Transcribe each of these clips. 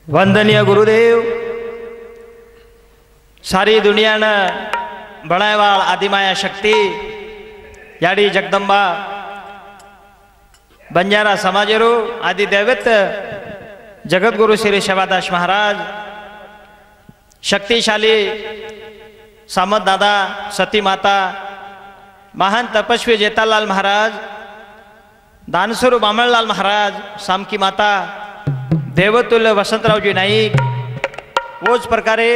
वंदनीय गुरुदेव, सारी दुनियाने बनायवाळ आदिमाया शक्ती याडी जगदंबा बंजारा समाजेरो आदि दैवत जगद्गुरु श्री सेवादास महाराज, शक्तिशाली सामत दादा, सती माता, महान तपस्वी जेतालाल महाराज, दानसुरू बामणलाल महाराज, सामकी माता, देवतुल्य वसंतरावजी नाईक, वोच प्रकारे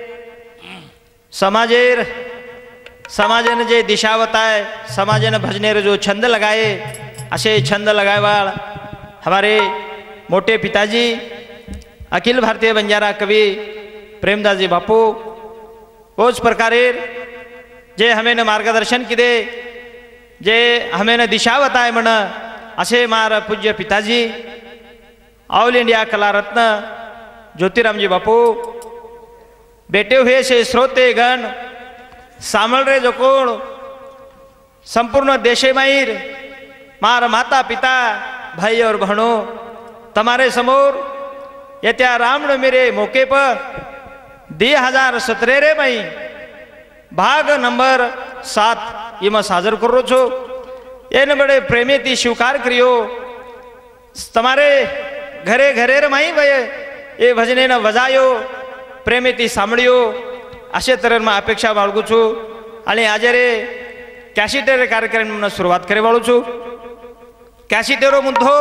समाजेने जे दिशावत आहे, समाजेने भजनेर जो छंद लगाए, असे छंद लगायवाळ हमारे मोटे पिताजी अखिल भारतीय बंजारा कवि प्रेमदास जी बापू, वोच प्रकारे जे हमें मार्गदर्शन किदे, जे हमें दिशावत आहे म्हण असे मार पूज्य पिताजी, ऑल इंडिया कला रत्न ज्योतिरामजी बापू, बेटे हुए से श्रोते गण सामल रे जो कोण संपूर्ण देशे माईर मार माता पिता भाई और बहनों, तमारे समोर येत्या रामनवमीरे मौके पर 2017 रे मई भाग नंबर 7 इमा साजर करो छो। एने बड़े प्रेमी ती स्वीकार करियो, तमारे घरे घरे रे माई भय ये भजने न वजायो, प्रेमी ती सांभळ्यो, अशे तऱ्हेन अपेक्षा बाळगू छू आणि आज रे कॅसिटेर कार्यक्रम सुरुवात करे वाळू छू। कॅसिटेरो मुद्दो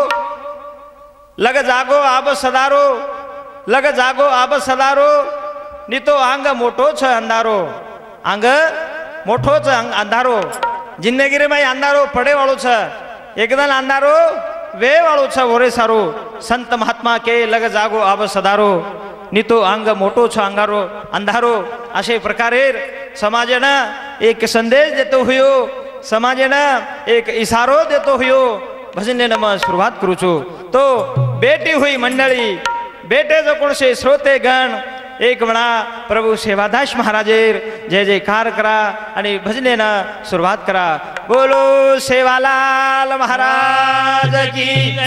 लग जागो आब सदारो, लग जागो आब सदारो, नितो आंग मोठो छ अंधारो, आंग मोठो छ अंधारो, जिंदगी रे माई अंधारो पडे वाळू छ, एकदम अंधारो वे वाळू छ ओरे सारो, संत महात्मा के लग जागो आब सदारो, नितो अंग मोठो छ अंगारो अंधारो, अशे प्रकारे समाजेने एक संदेश देतो हुयो, समाजेने एक इशारो देतो हुयो, भजने न सुरुवात करू छू। तो बेटी हुई मंडळी, बेटे जो कोण से श्रोते गण एक म्हणा प्रभु सेवादास महाराजेर जय जयकार करा आणि भजने न सुरुवात करा। बोलो सेवालाल महाराज की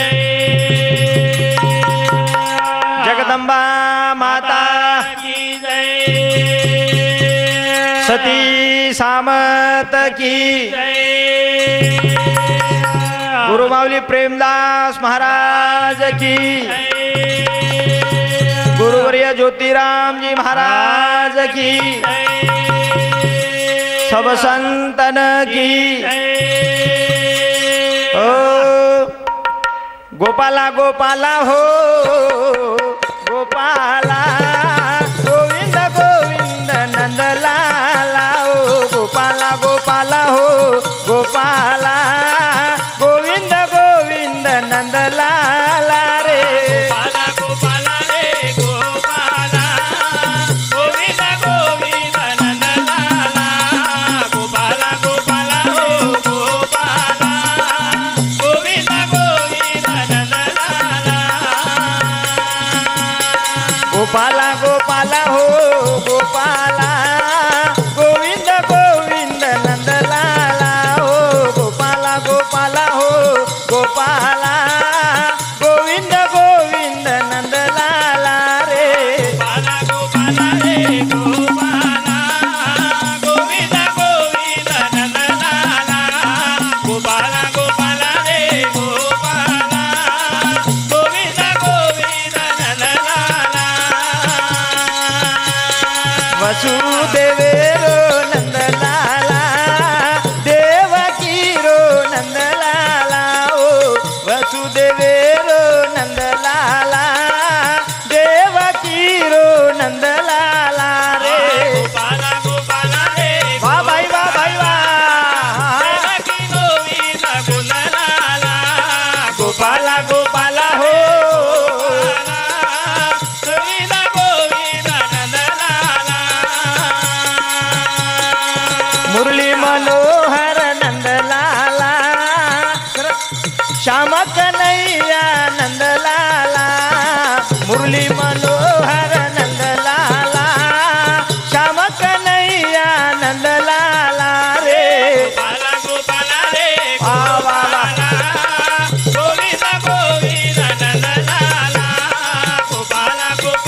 जय, जगदंबा माता की जय, सती सामत की जय, गुरु माऊली प्रेमदास महाराज की, गुरुवर्य ज्योतिराम जी महाराज की, सब संतन की। ओ गोपाला गोपाला हो गोपाला, गोविंद गोविंद नंदलाला, ओ गोपाला गोपाला हो गोपाला, गोविंद गोविंद नंदलाला रे, गोपाला गोपाला रे गोपाला, गोविंद गोविंद नंदलाला, गोपाला गोपाला हो गोपाला, गोविंद गोविंद नंदलाला, गोपाला गोपाला हो गोपाला, गोविंद गोविंद नंदलाला, ओ गोपाला गोपाला हो गोपाला, गोविंद गोविंद नंदलाला रे, गोपाला गोपाला रे गोपाला, गोविंद गोविंद नंदलाला, गोपाला गोपाला रे गोपाला, गोविंद गोविंद नंदलाला, वसुदेवेरो नंदलाला, देवकी रो नंदलाला, ओ वसुदेवेरो नंदलाला, देवकी रो नंदलाला रे, गोपाला गोपाला रे वाह भाई वाह भाई वाह, देवकी गोविंद गुणलाला, गोपाला गोपाला हो गोविंद गोविंद नंदलाला, मुरली मनोहर नंदलाला, श्याम कन्हैया नंदलाला, मुरली मनोहर नंदलाला, श्याम कन्हैया नंदलाला रे, गोपाला गोपाला रे गोपाला, गोविंद गोविंद नंदलाला, गोपाला गोपाला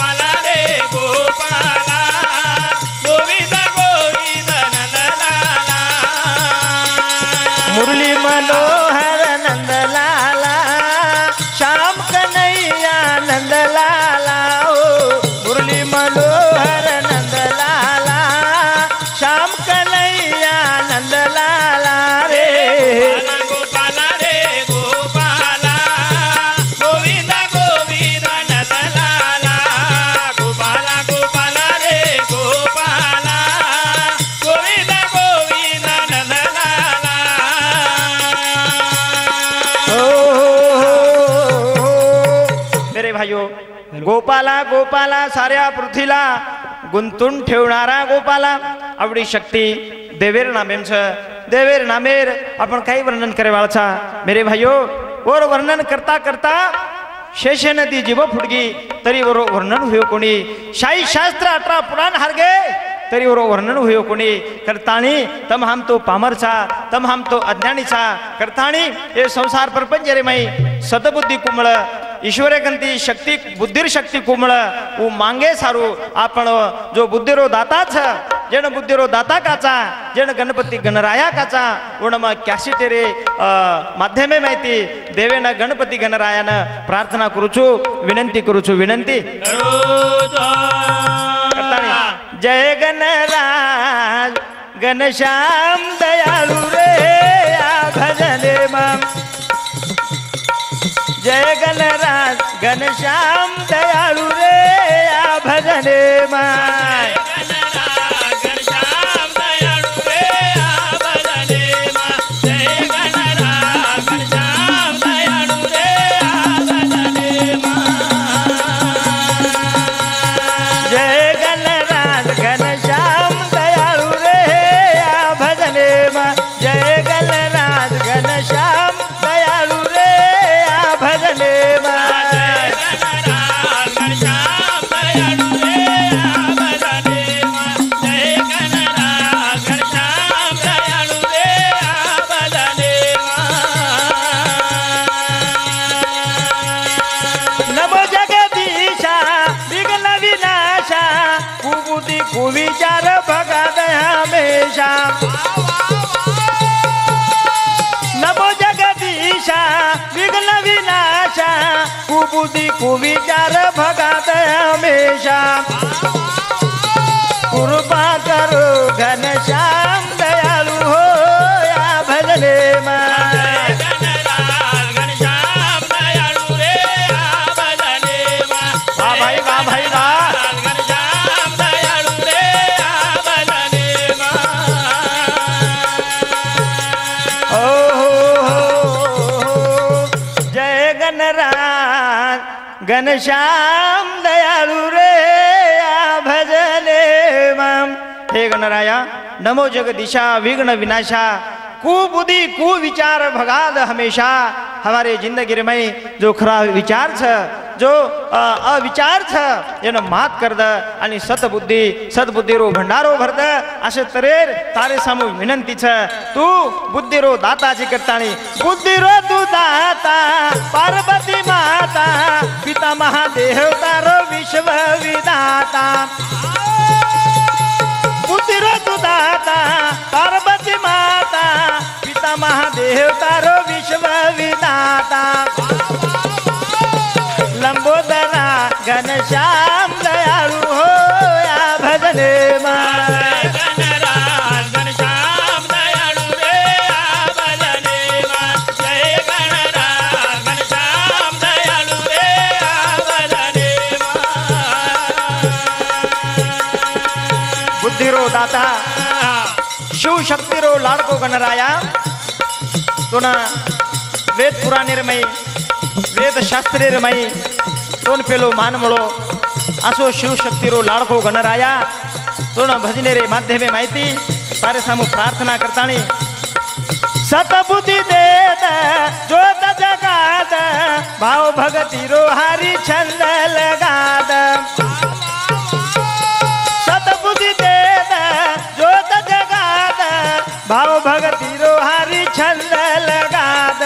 मेरे भाइयों गोपाला गोपाला साऱ्या पृथ्वीला गुंतून ठेवणारा गोपाला आवडी शक्ती देवेर नामेम छ देवेर नामेर आपण काही वर्णन करे वाळचा मेरे भाइयों और वर्णन करता करता शेषे नदी जीव फुटगी तरी वर वर्णन हुयो कोणी शाही शास्त्र 18 पुराण हारगे तरी वर वर्णन हुयो कोणी करताणी तम हम तो पामरचा तम हम तो अज्ञानीचा करताणी हे संसार प्रपंच रे मई सतबुद्धी कुमळ ईश्वरे कंती शक्ती बुद्धिर शक्ती कुमळ उ मांगे सारू आपण जो बुद्धिरो दाता छ जन बुद्धिरो दाता काचा जन गणपती गणराया काचा उणमा क्यासी तेरे माध्यमे माहिती देवेन गणपती गणरायान प्रार्थना करूचू विनंती करूचू विनंती जय गणराज घनश्याम दयाळु रे भजने मम जय गणराज घनश्याम दयाळु रे भजने मम विचार भगत हमेशा नमो जगदीशा विघ्न विनाशा कुबुद्धि कुविचार भगत हमेशा कृपा करो घनश्याम दयालु हो या भजने घनश्याम दयालु रे भजने मम हे गणराया नमो जगदीशा विघ्न विनाशा कुबुद्धि कुविचार भगाद हमेशा हमारे जिंदगी में जो खरा विचार छ जो अविचार छ यानं मात करद आणि सद्बुद्धी रो भंडारो भरद असे तरेर तारे सामू विनंती छ तू बुद्धी रो दाताची करताणी बुद्धी रो तू दाता पार्वती माता पिता महादेव तारो विश्व विधाता बुद्धि रो तू दाता पार्वती माता पिता महादेव तारो विश्व विधाता लंबोदरा घनश्याम दयालु हो या भजने घनश्याम दयालु रे भजने जय गणराज घनश्याम दयालु रे भजने बुद्धिरो दाता शिव शक्तिरो लाडको गणराया तुना वेद पुराणेरमय वेद शास्त्रेरमय तोन पेलो मानमळो असो शिवशक्तीरो लाडको गणराया तोन भजनेरे माध्यमे माहिती तारे सामू प्रार्थना करताणी सतबुद्धि देत जोत जगात भाव भगतीरो हारी छंद लगाद सतबुद्धि देत जोत जगात भाव भगतीरो हारी छंद लगाद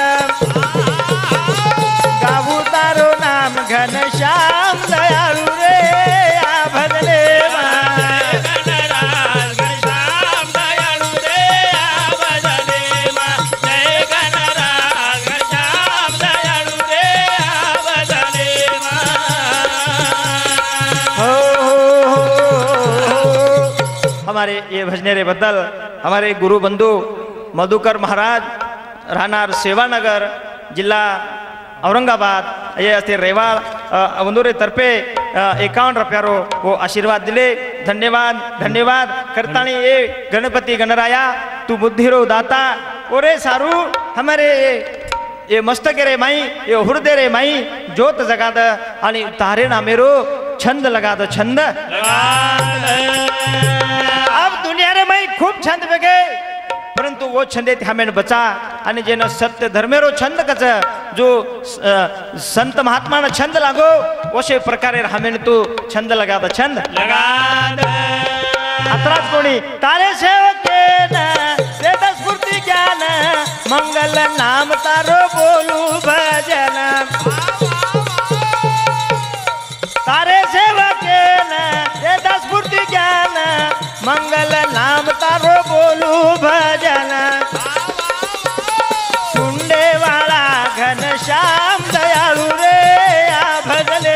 गावू तारो नाम घनश्याम दयालु रे या भजने घनश्याम दयालु रे या भजने जय गणराज घनश्याम दयालु रे या भजने हमारे ये भजने रे बदल हमारे गुरु बंधु मधुकर महाराज राहणार सेवानगर जिल्हा औरंगाबाद ये असते रेवाळ वंदुरे तर्फे 51 रुपयारो वो आशीर्वाद दिले धन्यवाद धन्यवाद करताणी ये गणपति गणराया तू बुद्धिरो दाता ओरे सारू हमारे ये मस्तक रे माई ये हृदय रे माई ज्योत जगाद आणि तारे नामेरो छंद लगाद छंद। अब दुनिया रे मैं खूब छंद बेगे परंतु वो छंदे हमें बचा आणि जेन सत्य धर्मेरो छंद कच जो संत महात्मा न छंद लागो वशे प्रकारे हमें तू छंद लगाद छंद लगाद। अत्राच कोणी तारे सेवके न वेद स्फूर्ती ज्ञान मंगल नाम तारो बोलू भजन। तारे सेवके न वेद स्फूर्ती ज्ञान मंगल नाम तारो बोलू भजन। कुंडे वाला घन श्याम दयाळु रे या भजले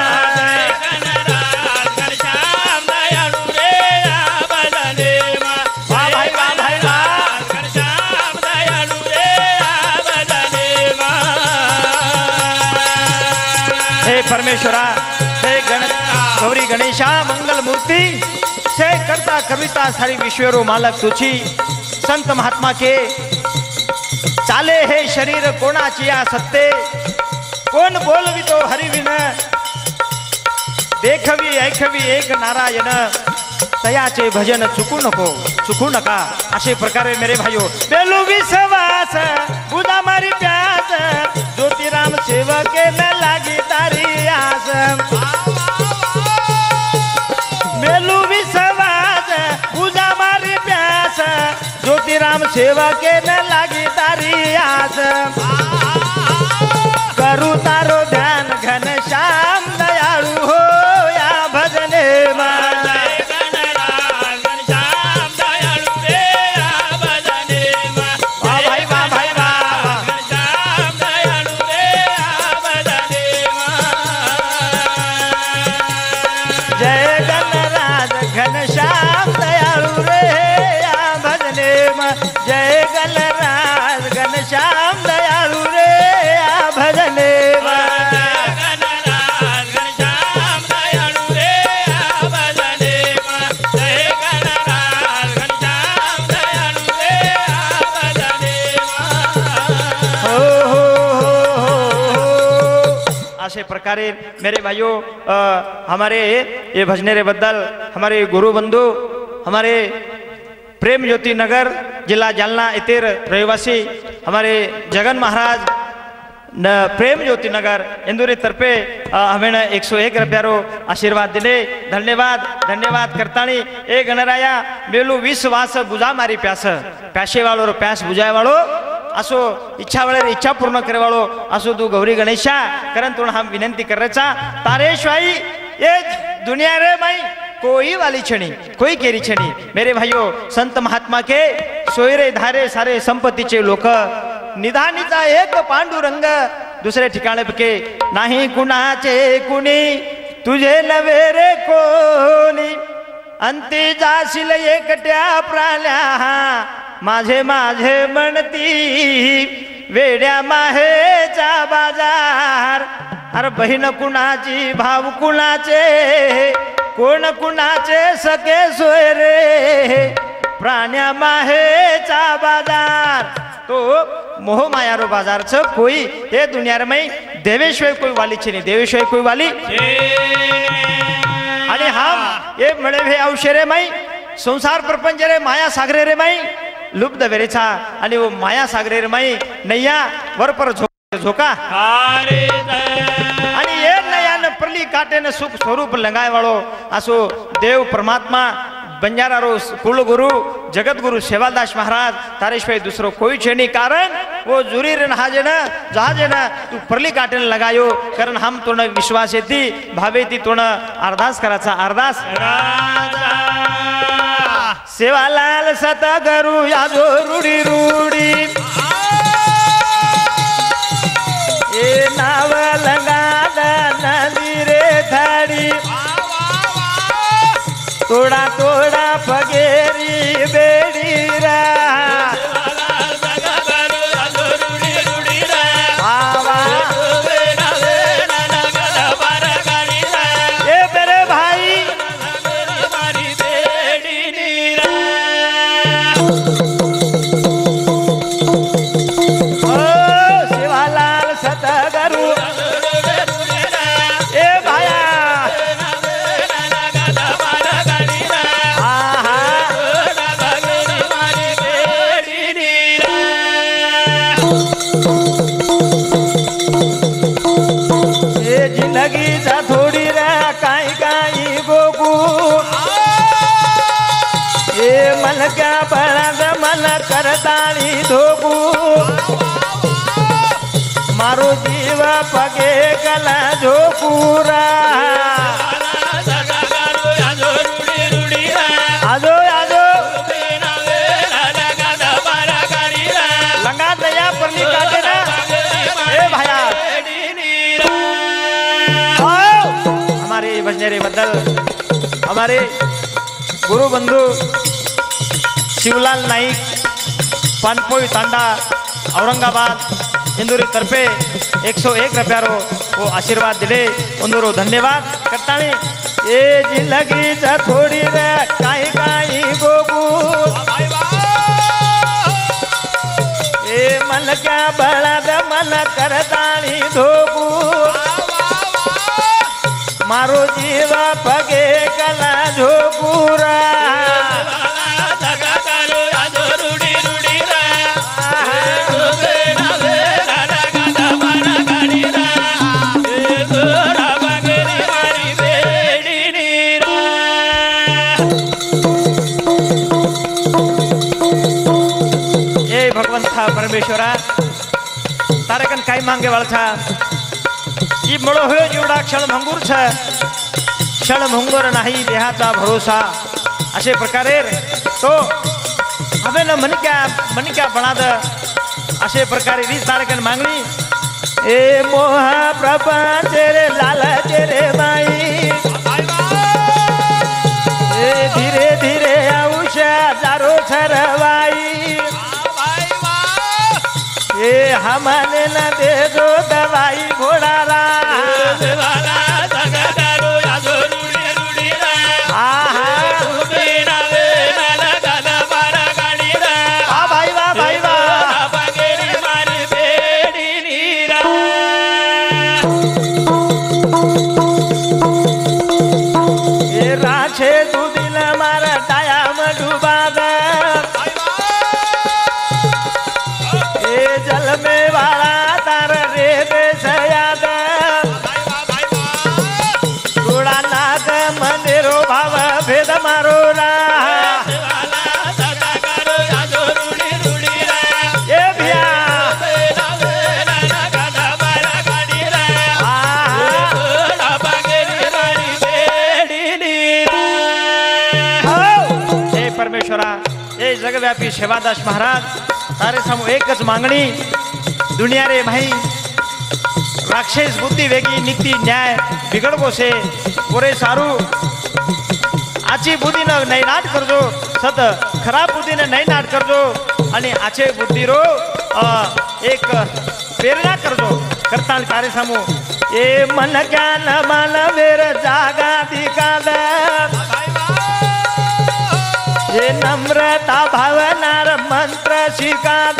परमेश्वरा हे गौरी गणेशा मंगल मूर्ति से करता कविता सारी विश्वरो मालक तुझी। संत महात्मा के चाले हे शरीर कोणाची या सत्ते कोण बोलवी तो हरिविन देखवी ऐकवी एक नारायण तयाचे भजन चुकू नका असे प्रकारे मेरे भाइयों बेलू विश्वास बुधा मारी प्यास ज्योतिराम सेवके न लागी तारी आस। बेलू विश्वास बुधा मारी प्यास ज्योतिराम सेवके न लागी तारी आस। करू तारो ध्यान घन श्याम दयाळु हो या भजने प्रकारे मेरे भाइयों हमारे ये भजनेरे बद्दल हमारे गुरु बंधु हमारे प्रेम ज्योति नगर जिला जालना इतर रहिवासी हमारे जगन महाराज प्रेम ज्योति नगर इंदुरी तर्फे हमें 101 रुपयारो आशीर्वाद दिले। धन्यवाद करतानी ए गणराया बेलू 20 वास बुझा मारी प्यास प्यासे वालो प्यास बुझाय वालो असो इच्छा वेळे इच्छा पूर्ण करे वालो असो तू गौरी गणेशा करन तुण हम विनंती करायचा तारेश्वाई ये दुनिया रे माई कोई वाली छणी कोई केरी छणी। मेरे भाइयों संत महात्मा के सोयरे धारे सारे संपत्तीचे लोक निधानीचा एक पांडुरंग दुसरे ठिकाणे के नाही कुणाचे कुणी तुझे नवे रे कोणी अंती जाशील एकट्या प्राण्या माझे म्हणती वेड्या माहेचा बाजार। अरे बहीण कुणाची भाव कुणाचे कोण कुणाचे सके सोयरे प्राण्या माहेचा बाजार। तो मोह मायारो बाजार छ कोई ये दुनिया में देवेश्वर कोई वाली छे नहीं देवेश्वर कोई वाली आणि हम ये मळे भे औषरे माई संसार प्रपंच रे माया सागरे रे माई लुप्त वेरेचा आणि वो माया सागरे रे माई नैया वर पर झोका आणि ये नैया न परली काटे न सुख स्वरूप लंगाय वाळो असो देव परमात्मा बंजारा रो कुल गुरु जगत गुरु सेवादास महाराज तारेश्वर दूसरो कोई छे नहीं कारण वो जुरी रे हाजे न जहाजे न तू परली काटे लगायो कारण हम तुण विश्वास येती भावे ती तुण अरदास कराचा अरदास सेवालाल सतगुरु यादो रूडी रूडी ए नाव लगाद नदी रे थाड़ी तोड़ा तोड़ा पगेरी बेड़ी रा थोड़ी रे काई काई गोगू ए मन क्या बड़ा मन करताली धोगू मारो जीव पगे गला झोपूरा आजो आजो लंगा दया पर निकाले ना ए भाया हमारे बजनेरे बदल हमारे गुरु बंधु शिवलाल नाईक पानपोई तांडा औरंगाबाद इंदुरी तर्फे 101 रुपयारो वो आशीर्वाद दिले उंदरो धन्यवाद करता ए जिंदगी थोड़ी रे काई काई गोगू ए मन क्या बड़ा मन करताली धोगू मारो जीवा पगे कला झोपूरा परमेश्वरा तारे कन काय मांगे वाला था ये मळो हो जेवढा क्षण भंगूर छ क्षण भंगूर नाही देहाचा भरोसा असे प्रकारे तो हमें न मन क्या बना द असे प्रकारे रीत तारे कन मांगणी ए मोहा प्रपंच रे लालच रे माई ए धीरे धीरे औषधारो छरवाई ए हमने न दे दो दवाई घोड़ाला राछे तू दिल मारा टाया में डूबा जल में वाला तार रे बेसयाद थोड़ा नाग मंदिरो भाव भेद मारो रा ये भैया हे परमेश्वरा हे जगव्यापी सेवादास महाराज तारे समोर एकच मागणी दुनिया रे भाई राक्षस बुद्धी वेगी नीति न्याय बिगड़बो से पोरे सारू आची बुद्धी न नहीं नाट करजो सत खराब बुद्धी ने नहीं नाट करजो आणि आचे बुद्धी रो एक प्रेरणा करजो करता तारे समोर ए मन ज्ञान मन वेर जागा दिकाद ये नम्रता भावनार मंत्र शिकाद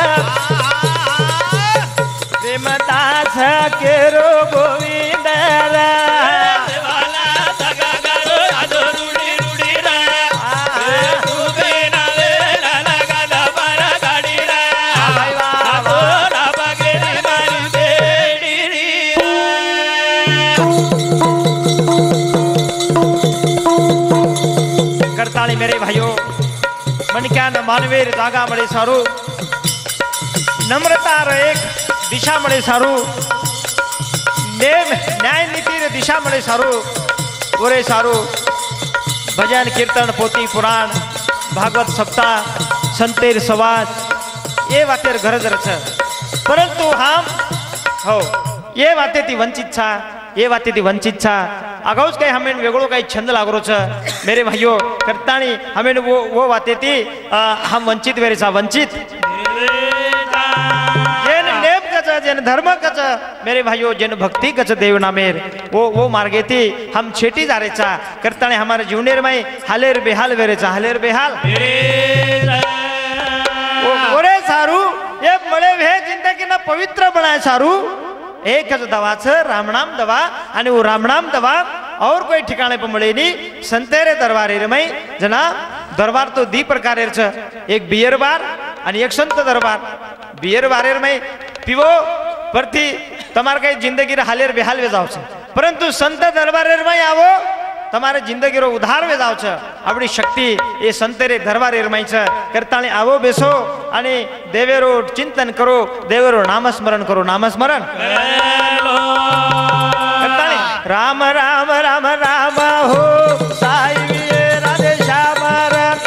प्रेमदास केरो गोविंद करताली मेरे भाइयों मन क्या न मानवीर जागा बड़े सारू नम्रता एक दिशा मळे सारू नेम न्याय नीति रे दिशा मळे सारू ओरे सारू भजन कीर्तन पोती पुराण भागवत सप्ताह संतेर सवास ये वातेर गरज छ परंतु हम हो ये वाते ती वंचित छा ये वाते ती वंचित छा अगाउच काही हमें वेगळो काही छंद लागरो छ मेरे भाइयों करताणी हमें वो वाते ती हम वंचित वेरे छा वंचित जन धर्म कच मेरे भाइयों जन भक्ति कच देव नामेर वो मार्गे थी हम छेटी जा रहे चा करता ने हमारे जीवनेर में हालेर बेहाल वेरे चा हालेर बेहाल ओरे सारू ये मळे वे जिंदगी ना पवित्र बनाए सारू एक दवा छ रामनाम दवा आणि वो रामनाम दवा और कोई ठिकाने पर मळे नहीं संतेरे दरबारे में जना दरबार तो दी प्रकार छ एक बियर बार आणि एक संत दरबार बियर बारेर में पीवो परथी तमार कई जिंदगी रे हालेर बेहाल वे जाओ परंतु संत दरबार में आवो તમારે જિંદગીરો ઉધાર વેદાવ છે આપણી શક્તિ એ સંતરે દરબારે રમાઈ છે કરતાણી આવો બેસો અને દેવેરો ચિંતન કરો દેવેરો નામસ્મરણ કરો નામસ્મરણ કરતાણી રામ રામ રામ રામ હો સાઈ રાધે શ્યામ રામ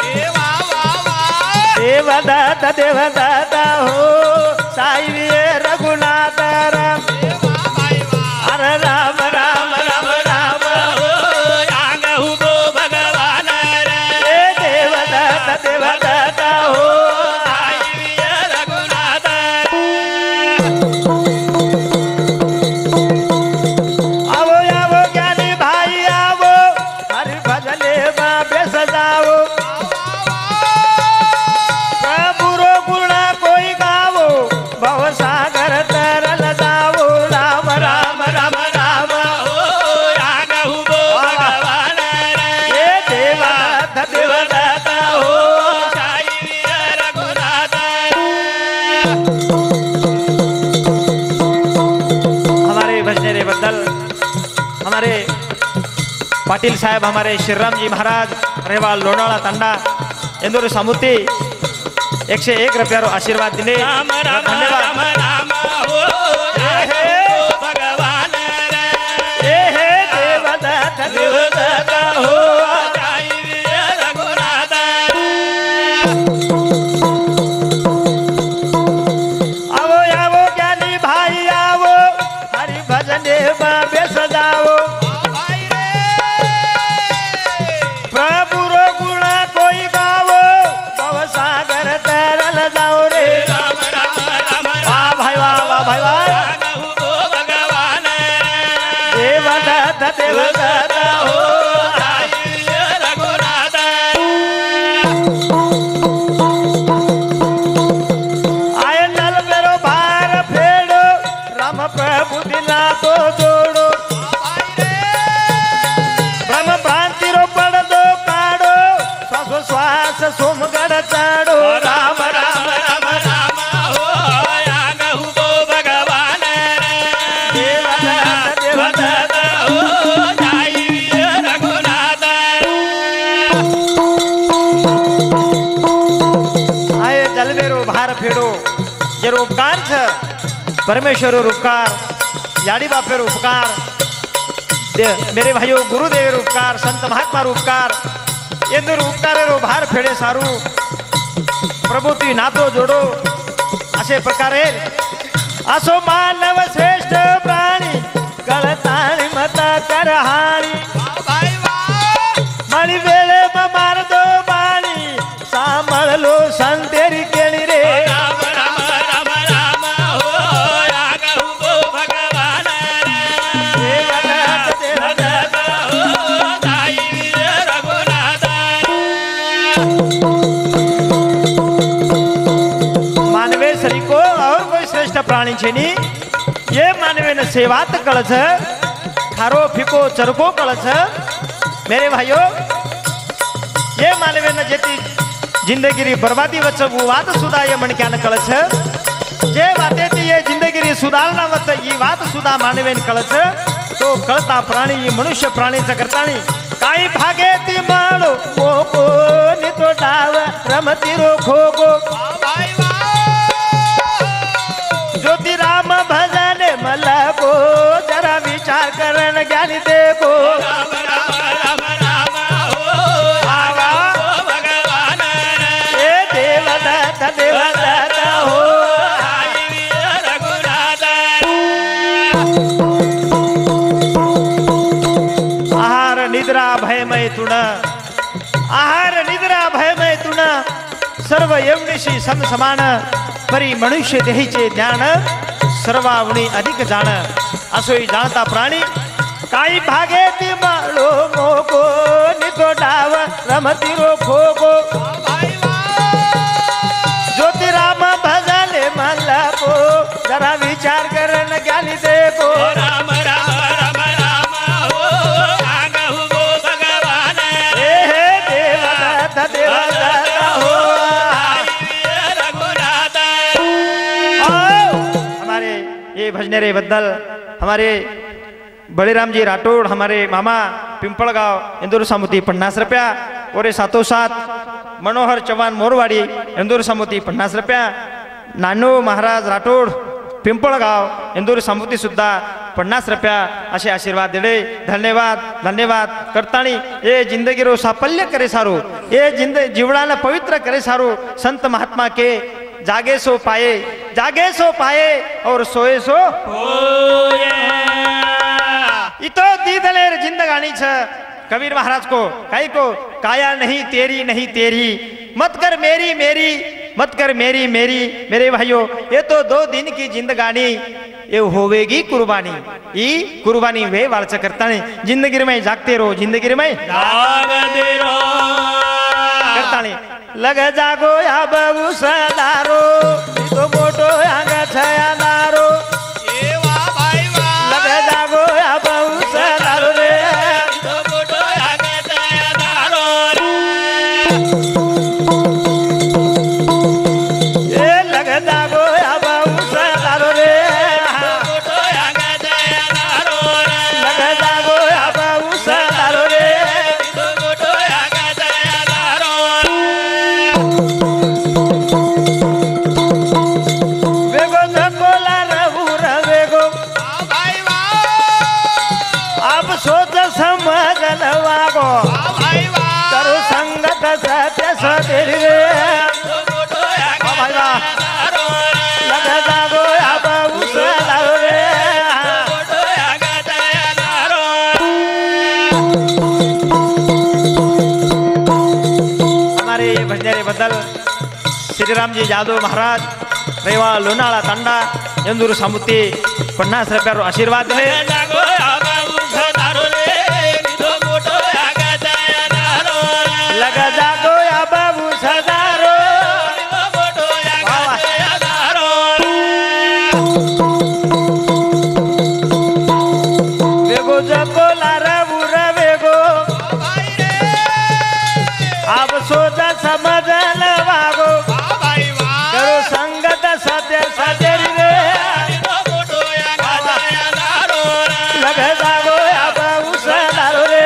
દેવદાતા હો સાઈ રઘુનાથ રામ અરે રામ રામ રામ રામ देवदाता हो आवो आवो ज्ञानी भाई आवो हरि भजने बाबे सजाओ प्रभु रो गुणा कोई गावो भव सागर तरल जाओ राम राम राम राम हो आगहु भगवान रे देवदाता देवदाता हो हमारे पाटिल साहब हमारे श्रीराम जी महाराज रेवा लोनाळा तांडा इंदूर समुती 101 रुपया आशीर्वाद दिले धन्यवाद भगवान देवदाता देवदाता हो आवो आवो ज्ञानी भाई आवो हरि भजने बाबे सजाओ प्रभु रो गुणा कोई गावो भव सागर तरल जाओ रे राम राम राम वाह भाई वाह भगवान देवदाता देवदाता हो आय नल मेरो भार फेड़ो राम प्रभु दिला तो जोड़ो ब्रह्म भ्रांति रो पड़दो काड़ो श्वास श्वास सोमगढ़ चाड़ो राम राम राम राम हो आगहु तो भगवान देवदाता देवदाता हो जाई रघुनाथ आए जलवेरो भार फेड़ो जे उपकार छ परमेश्वर उपकार याड़ी बापेर उपकार मेरे भाइयों गुरुदेव उपकार संत महात्मा उपकार इंदूर उपकारेरो भार फेडे सारू प्रभु ती नातो जोडो असे प्रकारे असो मानव श्रेष्ठ प्राणी गळताणी मता करहाणी मळी वेळे मार दो बाणी सांभळलो संतेरी केळी रे राम राम राम राम हो आगहु भगवान देवदाता देवदाता हो साई रघुनाथ मानवे सरी को और कोई श्रेष्ठ प्राणी छे नी ये मानवे ने सेवात कळछ खारो फिको चरको कळछ मेरे भाइयों ये मानवे ने जेती जिंदगी री बर्बादी वच वात सुधा ये मणक्यान कळछ जे वाते ती ये जिंदगी री सुधारणा वच ई वात सुधा मानवेन कळछ तो कळता प्राणी ये मनुष्य प्राणीचा करताणी काही भागे ती माळो मोको नितो डाव रमती रो खोगो ज्योति राम भजने मलको जरा विचार करन ज्ञानी देखो राम राम राम राम हो आवा भगवान रे देवदाता देवदाता हो रघुनाथ आहार निद्रा भयमय तुण आहार निद्रा भयमय तुण सर्व एवढीशी सम समान परी मनुष्य देहीचे ज्ञान सर्वावणी अधिक जाण असोई जाणता प्राणी काही भागे ती माळो मोको नितो डाव रमती रो खोगो ज्योति राम भजले मलको जरा विचार करन ज्ञानी देखो राम राम राम राम हो आगहु भगवान हे देवदाता देवदाता हो हमारे ये भजनेरे बद्दल हमारे बळीराम जी राठौड़ हमारे मामा पिंपळगाव इंदूर सामुती 50 रुपया और साथों साथ मनोहर चव्हाण मोरवाड़ी इंदूर सामुती 50 रुपया नानू महाराज राठौड़ पिंपळगाव इंदूर सामुती सुद्धा 50 रुपया असे आशीर्वाद दिले। धन्यवाद धन्यवाद करताणी ये जिंदगी रो साफल्य करे सारो ये जीवडाला पवित्र करे सारो संत महात्मा के जागे सो पाए और सोए सो इतो दीदलेर जिंदगानी छ कबीर महाराज को काई को काया नहीं तेरी मत कर मेरी मेरे भाइयों ये तो 2 दिन की जिंदगानी ये होवेगी कुर्बानी ई कुर्बानी वे वालच करता नहीं जिंदगी में जागते रहो जिंदगी में जागते रहो करता नहीं लग जागो या बबू सदारो तो मोटो आगा छया नारो ए वाह भाई वाह लग जागो या बबू सदारो रे तो मोटो आगा छया नारो ए लग जागो या बबू सदारो रे तो मोटो आगा छया नारो लग जागो या बबू सदारो रे तो मोटो आगा छया नारो सोच समझ लवागो करो संगत सत्य सतेरी रे लग जागो या बाबू सदारो रे हमारे भंडारे बदल श्री राम जी यादव महाराज रेवा लोनाळा तांडा इंदूर सामुती 50 रुपया आशीर्वाद दिले। लगा जागो या बाबू सदारो वेगो जको लारबू रवेगो अब सोचा समझ लवागो करो संगत सत्य सतेरी रे लग जागो या बाबू सदारो रे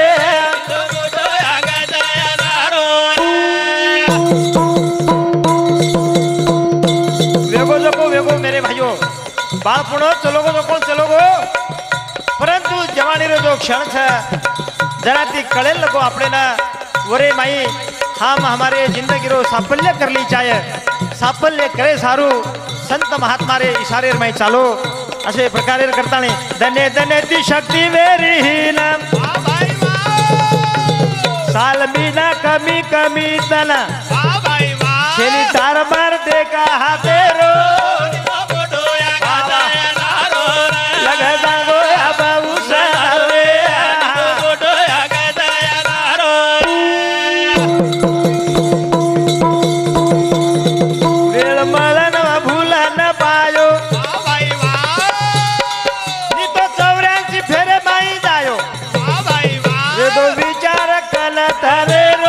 वेगो मेरे भाइयों बाळपणो चलोगो तो कोण चलोगो परंतु जवानी रो जो क्षण छ जरा ती कळेल नको आपल्याला वरे माई हम हमारे जिंदगी रो साफल्य करली चाहे साफल्य करे सारू संत महात्मा रे इशारे में चालो असे प्रकारे करताने धन्य धन्य ती शक्ती वेरी हिलम साल बिना कमी कमी तना छेली तार मार देखा हाथे रो लग जागो या बाबू सदारो रे वेळ मळन भूला न पायो नी तो 84 फेरे माई जायो रे दो विचार कल तरे रो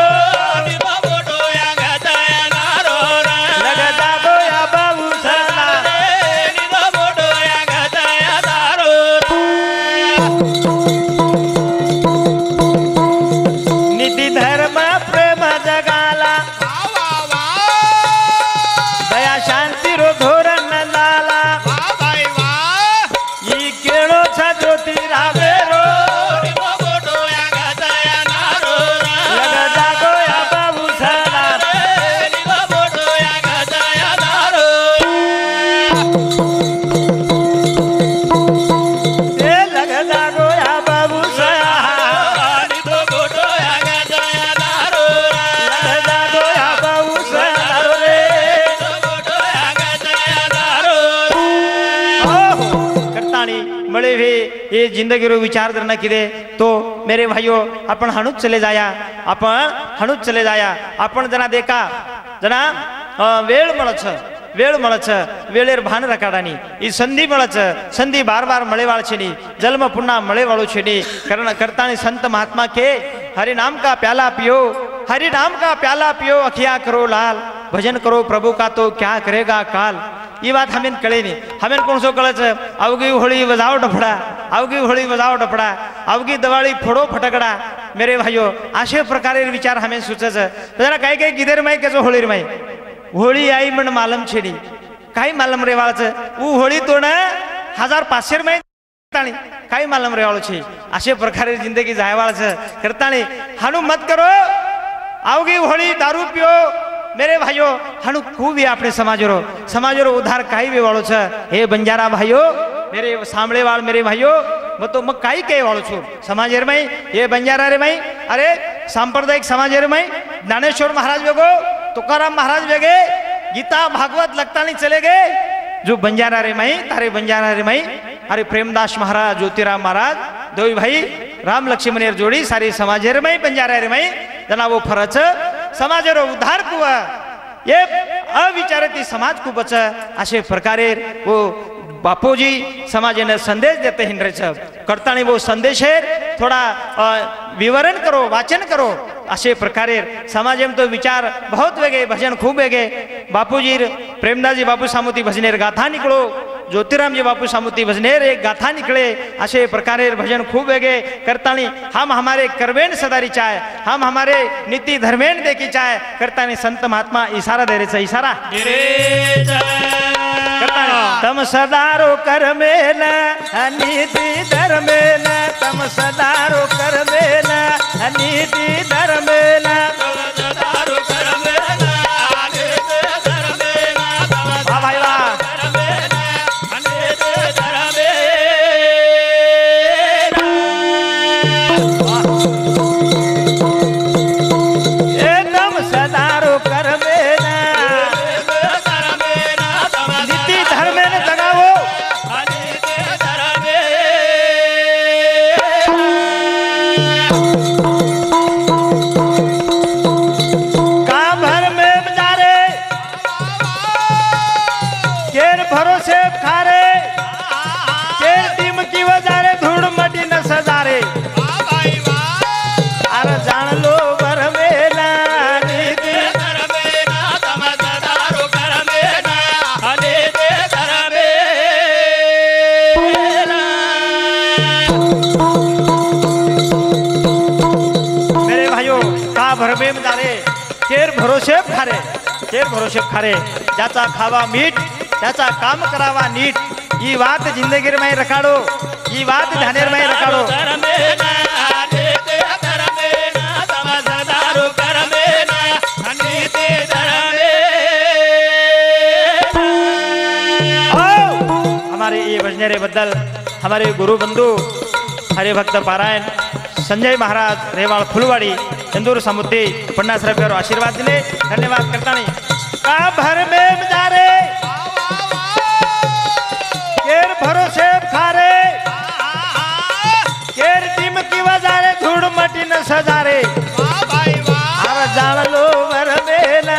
ये जिंदगी रो विचार करना किदे तो मेरे भाइयों अपन हणुच चले जाया अपन जना देखा जना वेळ मळच वेळेर भान रकाडानी ई संधि मळच संधि बार बार मळेवाळ छेनी जन्म पुन्हा मळेवाळो छेनी कारण करतानी संत महात्मा के हरि नाम का प्याला पियो अखिया करो लाल भजन करो प्रभु का तो क्या करेगा काल ये बात हमें कळे नहीं हमें कौन सो कळच अवगी होळी बजाओ डफड़ा अवघी होळी बजाव डपडा अवघी दिवाळी फोडो फटकडा मेरे भाइयों असे प्रकारे विचार हमें सुचच जरा काही काही गिदेर माई कसं होळीर माई होळी आई म्हण मालम छेडी काही मालम रेवाळच ऊ होळी तोड 1500 माई काही मालम रेवाळ छे असे प्रकारे जिंदगी जायवाळच करताणी हानु मत करो अवघी होळी दारू पियो मेरे भाइयों हानु खूब ही अपने समाजरो उधार काही भी वाळो छ हे बंजारा भाइयों मेरे सांभळे वाळ मेरे भाइयों मग काही काही वाळो छु समाजेर में ये बंजारा रे में अरे सांप्रदायिक समाजेर में ज्ञानेश्वर महाराज वेगो तुकाराम महाराज वेगे गीता भागवत लगता नहीं चले गए जो बंजारा रे मई तारे बंजारा रे मई अरे प्रेमदास महाराज ज्योतिराम महाराज दो भाई राम लक्ष्मण जोड़ी सारी समाजेर मई बंजारा रे मई जना वो फरच समाजेरो उद्धार कुवा ये अविचारती समाज को बच असे प्रकारे वो बापूजी समाजेने संदेश देते हिंद्रे करतानी वो संदेश है थोड़ा विवरण करो वाचन करो असे प्रकारे समाज तो विचार बहुत वेगे भजन खूब वेगे बापूजी प्रेमदासजी बापू सामुती भजनेर गाथा निकलो ज्योतिराम जी बापू सामुती भजनेर एक गाथा निकले असे प्रकारे भजन खूब वेगे करतानी हम हमारे कर्मेन सदारी चाहे हम हमारे नीति धर्मेन देखी चाहे करतानी संत महात्मा इशारा दे रहे इशारा तम सदारो कर्मेन नीति धर्मेन तम सदारो कर्मेन नीति धर्मेन सदारो कर्मेन नीति धर्मेन वाह भाई वाह नीति धर्मेन ए तम सदारो कर्मेन नीति धर्मेन जगावो भरोसे खारे केर टीम की वजारे धूड़ मटी न सजारे अरे जान लो बरमेला नीति धर्मेना तम सदारो करमेना नीति धर्मेना मेरे भाइयों का भरमे में जारे केर भरोसे खारे ज्याचा खावा मीठ त्याचा काम करावा नीट ही बात जिंदगीर में रखाडो ही बात ध्यानेर में रखाडो हमारे ये भजनेरे बद्दल हमारे गुरु बंधु हरे भक्त पारायण संजय महाराज रेवाड़ फुलवाड़ी इंदूर समुद्री पन्नास रुपये और आशीर्वाद दिले धन्यवाद करता नहीं का भर में जा रे केर भरोसे खारे केर टीम की वजारे धूड़ मटी न सजारे अरे जान लो बरमेला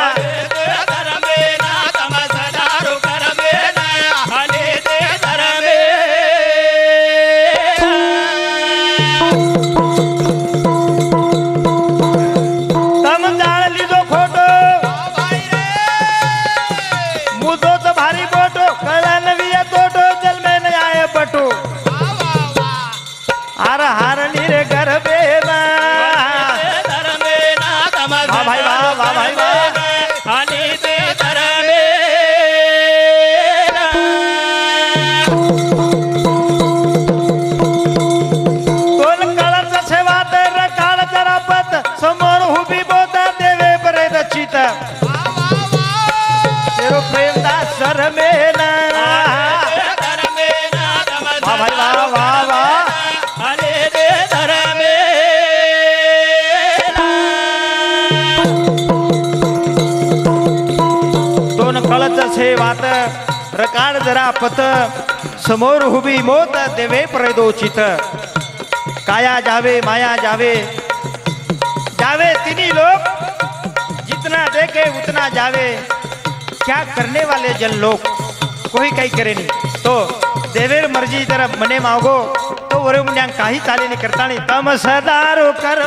वात रकाड जरा पत समोर हुबी मोत देवे प्रदोचित काया जावे माया जावे जावे तिनी लोग जितना देखे उतना जावे क्या करने वाले जन लोग कोई कहीं करे नहीं तो देवेर मर्जी तरफ मने मांगो तो वरे मुन्या काही चाले नहीं करता नहीं तम सदारो कर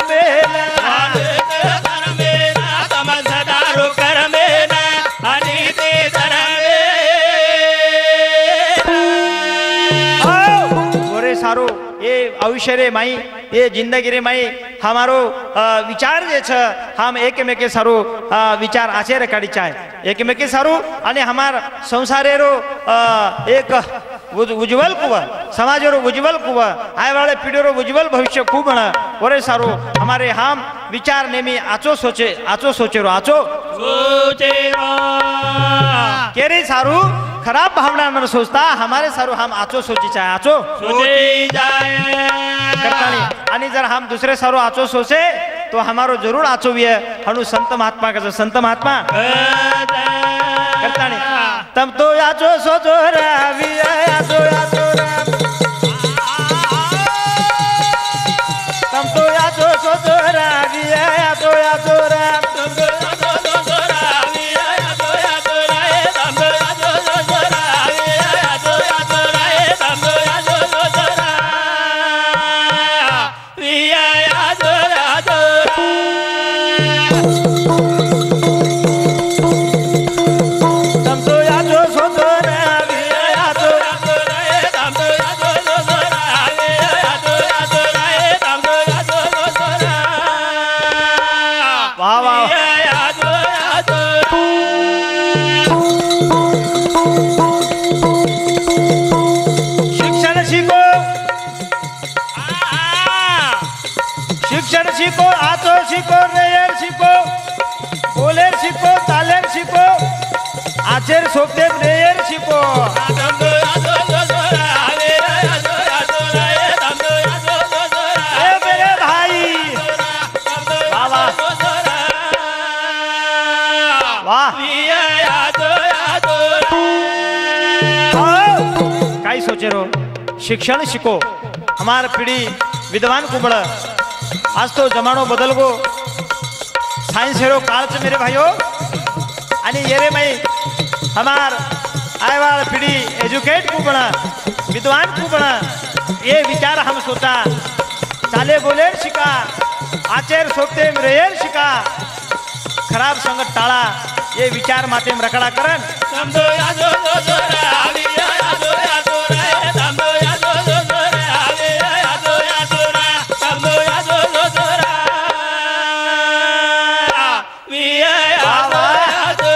तम सदारो कर भविष्य रे माई ये जिंदगी रे माई हमारो विचार जे छ हम एकमेके सारो विचार आचेर काढी चाय एकमेके सारो आणि हमार संसारे रो एक उज्ज्वल कुव समाजरो उज्ज्वल कुव आय वाले पीढ़ीरो उज्ज्वल भविष्य खूब ओरे सारो हमारे हम विचार नेमी आचो सोचे रो आचो सोचे रो केरे सारू खराब भावना न सोचता हमारे सारू हम आचो सोची चाहे आचो सोची जाए करतानी आणि जर हम दूसरे सारू आचो सोचे तो हमारो जरूर आचो भी है हनु संत महात्मा का संत महात्मा करतानी तब तो आचो सोचो रे आचो आचो तब तो आचो सोचो रे आचो आचो आचेर सोपते रेयर शिको ए मेरे भाई वाह काय सोचे रो शिक्षण शिको हमार पीढ़ी विद्वान कुबड़ आज तो जमानो बदल गो साइंस हेरो काल से मेरे भाइयों आणि ये रे मई हमार आय वाल पीढ़ी एजुकेट को बना विद्वान को बना ये विचार हम सोचा चाले बोले शिका आचेर सोपते रेयर शिका खराब संगत टाळा ये विचार माते रखड़ा करन समझो यादो जोरा आलिया यादो यादो रे समझो यादो जोरा आलिया यादो यादो रे समझो यादो जोरा विया यादो यादो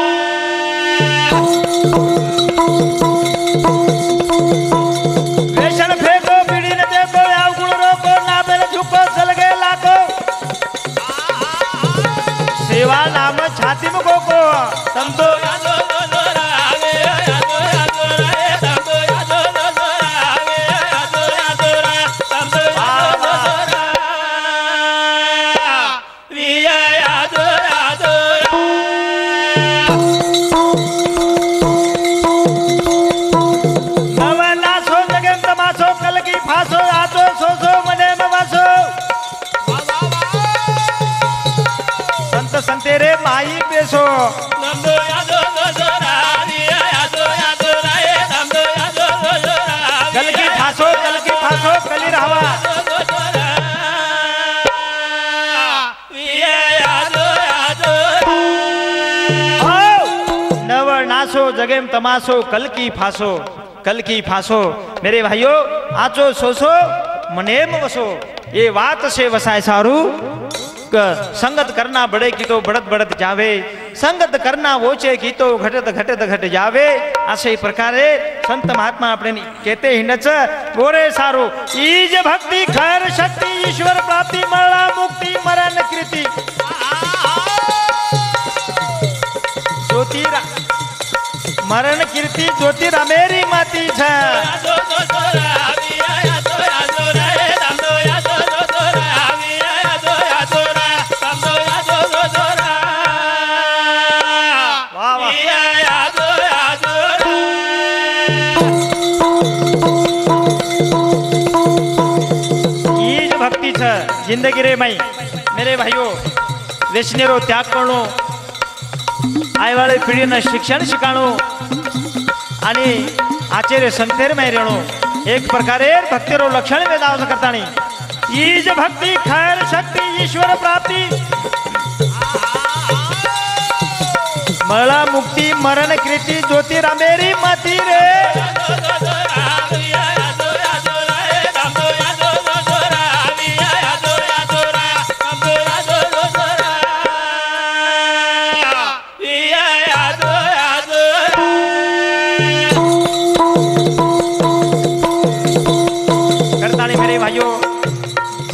वेशन फेंको पीढ़ी ने देखो याव गुण रोको ना बेल झुको सलगे लाको सेवा नाम छाती में गोको तम तो यादो जोरा आगे यादो यादो रे तम तो यादो जोरा आगे यादो यादो रे तम तो यादो जोरा विया यादो यादो नवना सो जगन तमासो कल की फासो आतो सोसो मने में वासो संत संतेरे माई पेसो नंदो यादो जोरा आलिया यादो यादो रे नंदो यादो जोरा कल की फासो कली रहवा विया यादो यादो नव नासो जगेम तमासो कल की फासो मेरे भाइयों आचो सोसो मनेम वसो ये बात से वसाए सारू संगत करना बड़े की तो बढ़त बढ़त जावे संगत करना वोचे की तो घटत घटत घट जावे असे प्रकारे संत महात्मा अपने कहते ही नच बोरे सारो ईज भक्ति खैर शक्ति ईश्वर प्राप्ति मरणा मुक्ति मरण कृति ज्योतिरा मरण कीर्ति ज्योतिरा मेरी माती छ जिंदगी रे मई मेरे भाइयों वेचनेरो त्याग करणो आय वाले पीढ़ी ने शिक्षण शिकाणो आणि आचेरे संतेर में रेणो एक प्रकारे भक्तेरो लक्षण वेदावस करतानी ईज भक्ति खैर शक्ति ईश्वर प्राप्ति मरणा मुक्ति मरण कृति ज्योतिरा मेरी मति रे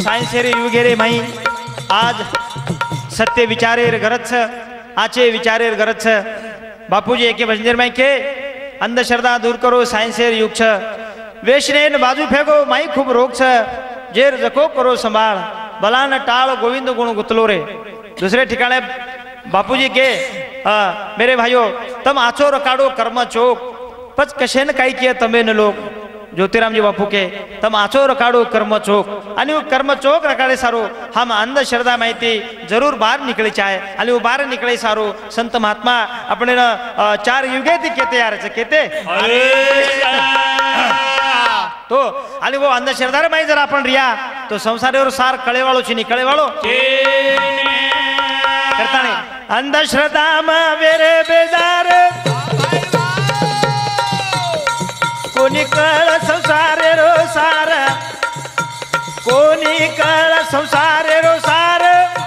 सायन्सेरे युगेरे माई आज सत्य विचारेर गरज छ आचे विचारेर गरज छ बापूजी एके भजनेर माई के अंधश्रद्धा दूर करो सायन्सेर युग छ वेशनेन बाजू फेंको माई खूब रोग छ जेर जको करो संभाळ बलान टाळ गोविंद गुण गुतलो रे। दूसरे ठिकाने बापूजी के मेरे भाइयों तम आचो रकाडो कर्म चोक पच कशेन काही किया तमे न लोक ज्योतिराम जी बापू के तम आचो रकाडो कर्म चोक आणि कर्म चोक रकाडे सारो हम अंधश्रद्धा माहिती जरूर बाहर निकले चाहे आणि बाहर निकले सारो संत महात्मा अपने 4 युगे ती केते यार केते तो आणि वो अंधश्रद्धा माहिती जर आपण रिया तो संसारेवर सार कळेवाळो चिनी कळेवाळो करता नाही अंधश्रद्धा मा वेरे बेजार कोणी कळ संसारे रो सार कोणी कळ संसारे रो सार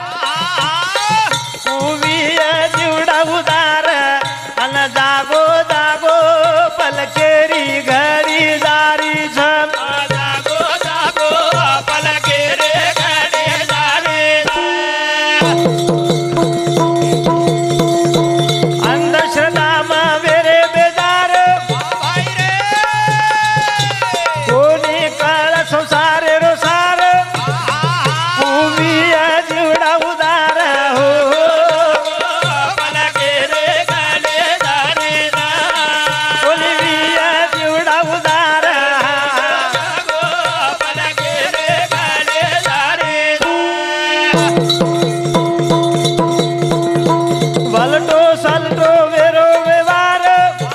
कुविय जीवडा उदार अन जागो जागो पलकेरी घडी दारी झम जागो जागो पलकेरी घडी दारी अंधश्रद्धा मा वेरे बेजार कोणी कळ संसारे रो सार कुविय जीवडा उदार हो पलकेरी घडी दारी कुविय जीवडा उदार पलकेरी घडी दारी वलटो सलटो वेरो व्यवहार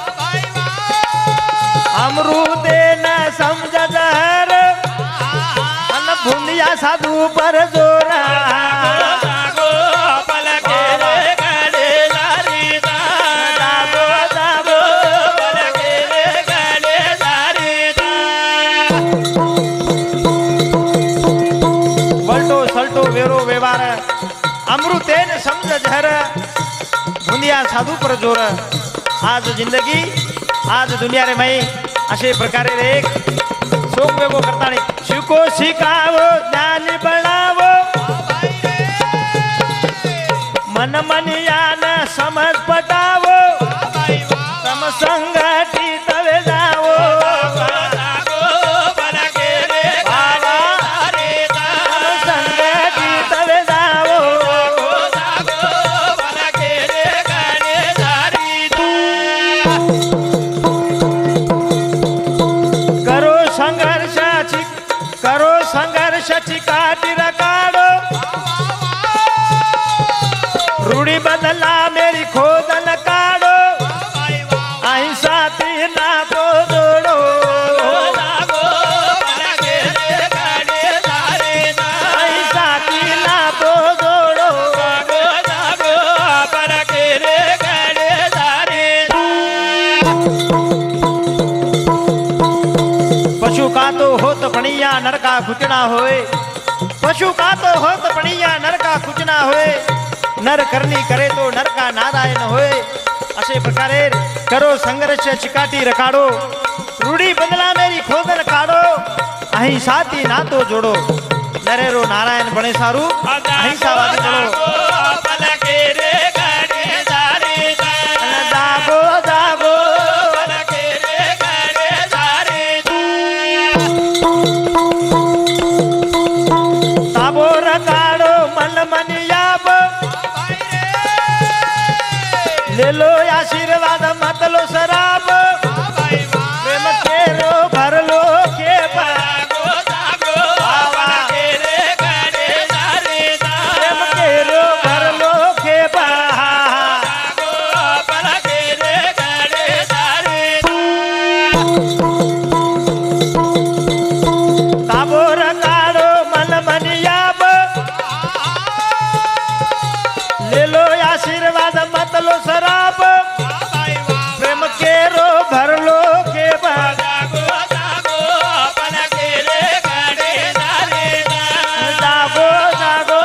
अमृते न समझ जहर अन भुंदिया साधु पर जोरा जागो पलकेरी घडी दारी जागो जागो पलकेरी घडी दारी वलटो सलटो वेरो व्यवहार अमृते न समझ जहर भुंदिया साधू पर जोर आज जिंदगी आज दुनिया रे माई अशे प्रकारे रे एक शोक वेगो करता नाही शिको शिकावो ज्ञान बनावो मन मनियान समज पटावो सम संगठी तवे जावो संगठी तवे जावो करो संघर्ष चिकाटी रकाडो रूढ़ी बदला मेरी खोदन काडो अहिंसा तीना को जोड़ो अहिंसा तीना को जोड़ो पशु का तो होत पणिया नर का खुचना होए पशु का तो होत पणिया नर का खुचना होए नर करनी करे तो नर का नारायण होए अशे प्रकारे करो संघर्ष चिकाटी रकाडो रूढ़ी बदला मेरी खोदन काडो अहिंसा ती ना तो जोड़ो नरेरो नारायण बने सारू अहिंसा वादी चलो जागो जागो ताबो रकाडो मन मनियाब ले लो आशीर्वाद मत लो शराब प्रेम केरो भर लो के प्रेम केरो भर लो के ताबो रकाडो मन मनियाब ले लो आशीर्वाद मत लो शराब प्रेम केरो भर लो के जागो जागो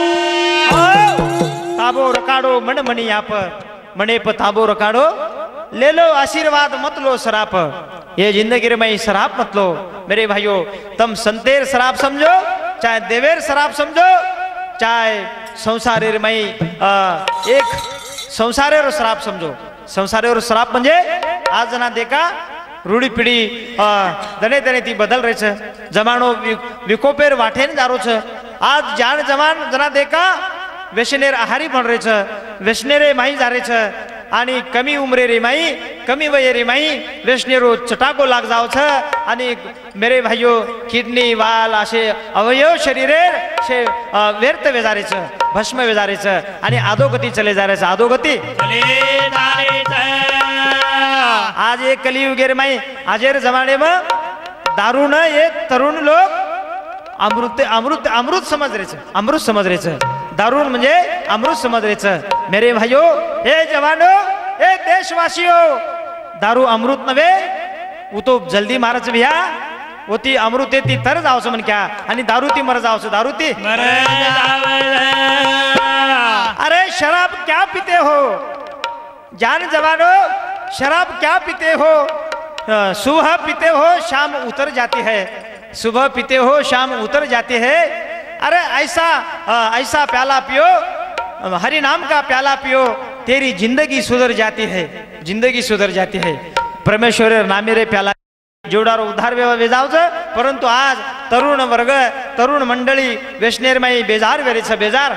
ताबो रकाडो मन मनी आप मने प ताबो रकाडो ले लो आशीर्वाद मत लो शराब, ये जिंदगी में शराब मत लो। मेरे भाइयों, तुम संतेर शराब समझो चाहे देवेर शराब समझो, चाहे संसारेर में एक संसारेर शराब समझो। संसारेर शराब म्हणजे आज जना देखा रूढी पिढी दणे दणे ती बदल रही है, जमानो विकोपेर वाठेन जारो छे। आज जान जवान जना देखा व्यसनेर आहारी पण रही है, व्यसनेरे माई जा रही है आणि कमी उमरे रे माई कमी वये रे माई व्यसनेरो चटाको लाग जाओ छे। आणि मेरे भाइयों किडनी वाल असे अवयव शरीरे से व्यर्थ वेजारे छे, भस्म वेजारे छे आणि अधोगती चले जा रहे छे, अधोगती चले जा रहे छे। आज एक कलियुगेर माई आजेर जमाने में दारू न ये तरुण लोग अमृत अमृत अमृत समझ रहे छे, अमृत समझ रहे छे, दारू म्हणजे अमृत समझ रहे छे। मेरे भाइयों, ए जवानो, ए देशवासियों, दारू अमृत नवे, वो तो जल्दी मारच भैया, वो ती अमृत ती तर जाओ मन क्या, आणि दारू ती मर जाओ, दारू ती मर अरे शराब क्या पीते हो जान जवानो, शराब क्या पीते हो, सुबह पीते हो शाम उतर जाती है, सुबह पीते हो शाम उतर जाती है। अरे ऐसा ऐसा प्याला पियो, हरि नाम का प्याला पियो, तेरी जिंदगी सुधर जाती है, जिंदगी सुधर जाती है। परमेश्वर नामे रे प्याला जेवढा उद्धार वेजाव छे, परंतु आज तरुण वर्ग तरुण मंडळी व्यसनेरमाई बेजार वेरे छे, बेजार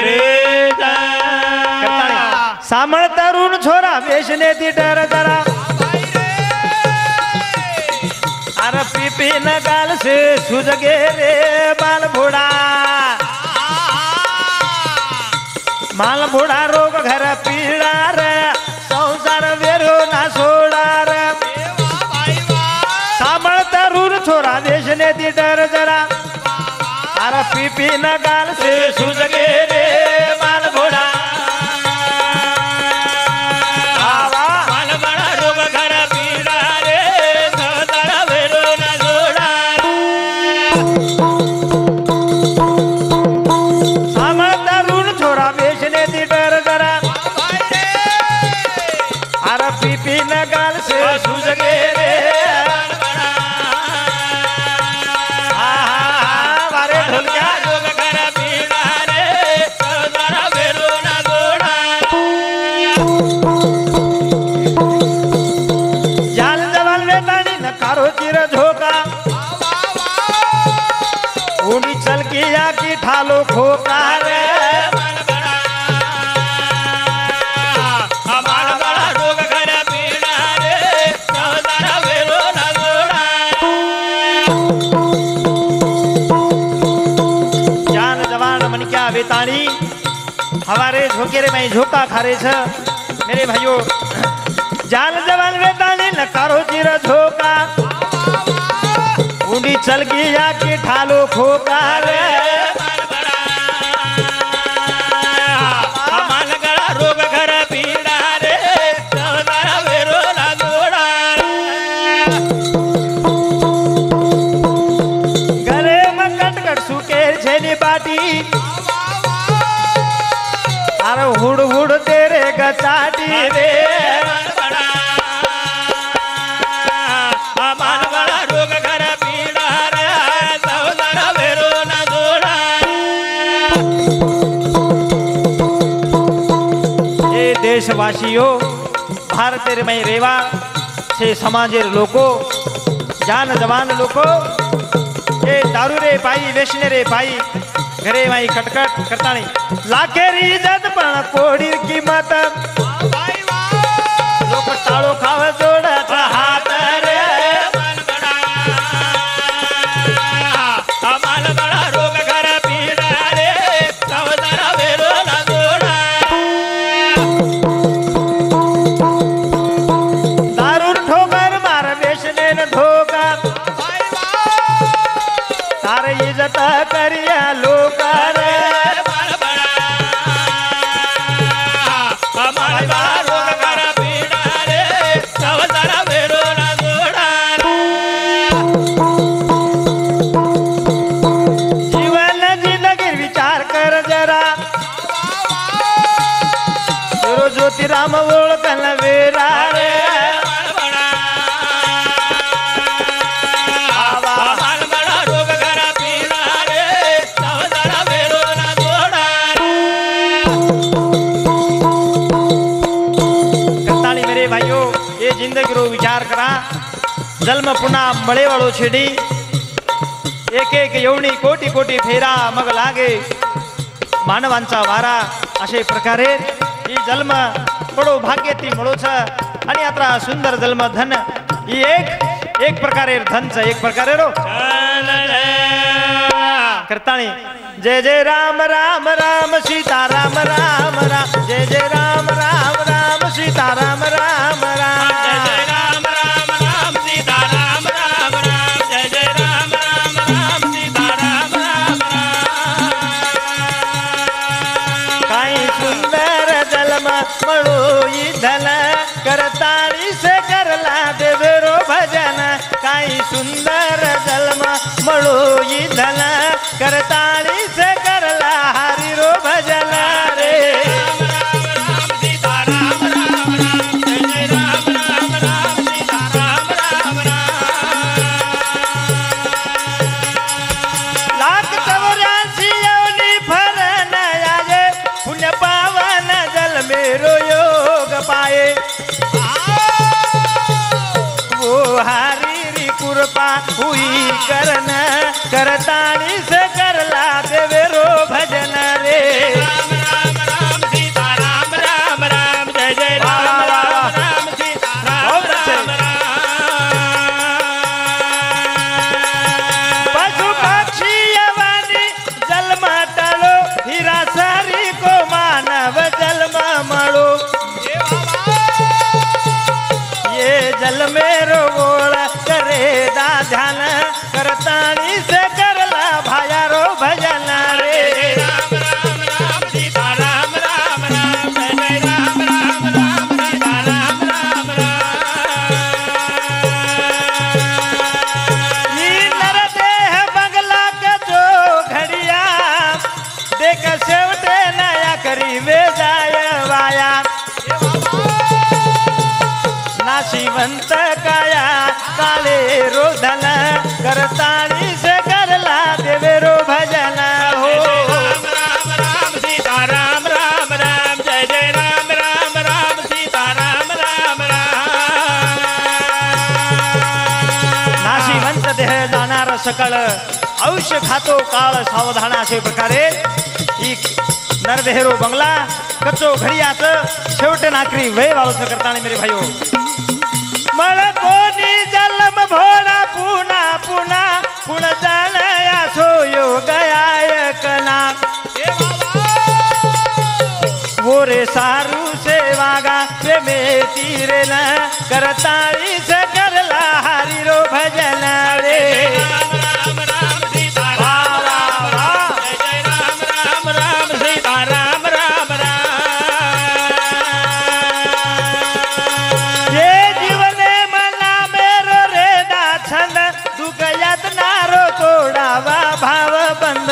सामळ तरुण छोरा व्यसने ती डर जरा, अरे पी पी न गाल से सुजगे रे बाल भोड़ा, माल भोड़ा रोग घर पीड़ा रे संसार वेरो ना सोड़ा रे। सामळ तरुण छोरा व्यसने ती डर जरा, अरे पी पी न गाल से सुजगे रे बाल भोड़ा, ठालो खोका रे हमार बड़ा रोग घर पीड़ा रे सौदारा वेरो ना गोड़ा। जान जवान मन क्या बेतानी हमारे झोकेरे में झोका खारे छ। मेरे भाइयों, जान जवान बेतानी न करो चिर झोका, उंडी चल गया कि ठालो खोका रे, अरे हुड़ हुड़ तेरे गचाटी रे हमार बड़ा रोग घर पीड़ा रे सौदारा वेरो ना जोड़ा। ये देशवासियों, भारतेर में रेवा से समाजेर लोको, जान जवान लोको, ये दारू रे पाई व्यसने रे पाई घरे माई कटकट करता नहीं, लाखेरी इज्जत पण कोडीर किंमत, लोक टाळो खाव जोडत हात रे, हमार बड़ा रोग घर पीड़ा रे सौदारा वेरो ना जोड़ा। दारू ठोकर मार व्यसने न धोका, तार इज्जत करिया लोक रे, हमार बड़ा रोग घर पीड़ा रे सौदारा वेरो ना जोड़ा। जीवन जिंदगी विचार कर जरा, ज्योतिराम ओळखन वेरा रे, जन्म पुन्हा मळेवाळो छेडी एक एक येवणी कोटी कोटी फेरा मग लागे मानवांचा वारा अशे प्रकारे ही जन्म पडो भाग्य ती मळोच आणि आता सुंदर जन्म धन ही एक प्रकारे धनच एक प्रकारे रो करताणी जय जय राम राम राम सीता राम राम राम जय जय राम राम राम सीता राम राम राम जय जय राम राम राम सीता राम राम राम जय जय राम राम राम सीता राम राम राम काही सुंदर जन्म मळो धन करताळी से करला देवेरो भजन काही सुंदर जन्म मळो धन करताळी से करला हरि रो भजन रे लाख 84 योनी फरन आजे पुण्य पावन जल मेरो योग पाए वो हरि कृपा हुई करन करताणी से करला देवेरो भजन रे राम राम राम सीता राम राम राम जय जय राम राम राम सीता राम राम पशु पक्षी यवानी जन्म टलो हीरा सारी को मानव जन्म मळो ये जल मेरो गोळ करे दा ध्यान करताणी से करला भायारो भजन रे राम राम राम सीता राम राम राम जय जय राम राम राम सीता राम राम राम ये नर देह बंगला के जो घड़िया देख सेवटे नया करी वे जाय वाया नाशिवंत काया काले रोधन करताणी से करला देवेरो भजन हो राम राम राम सीता राम राम राम जय जय राम राम राम सीता राम राम राम नाशिवंत देह जाणार सकळ औष्य खातो काळ सावधान असे प्रकारे ही नरदेहरो बंगला कच्चो घडियाच शेवट नाकरी वय वाळोच करताणी मेरे भाइयो मळ कोणी जन्म भोळा पुन्हा पुन्हा पुण जाणया सोयो गयायकना वोरे सारू से वागा प्रेमे तीरे न करताळी से करला हरि रो भजन रे राम राम राम सीता राम राम जय जय राम राम राम सीता राम राम राम ये जीवने मना मेरो रेदा छंद दुख यातनारो तोडावा भाव बंद